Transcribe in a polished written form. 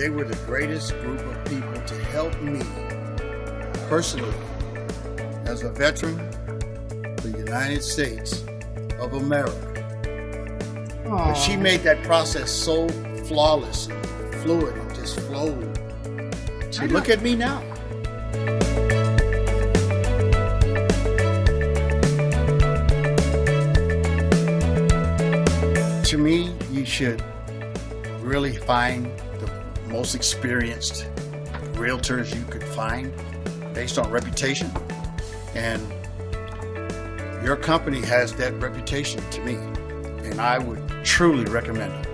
they were the greatest group of people to help me personally as a veteran of the United States of America. But she made that process so flawless and fluid and just flowed. So look at me now. To me, you should really find the most experienced realtors you could find based on reputation. And your company has that reputation to me. And I would truly recommend it.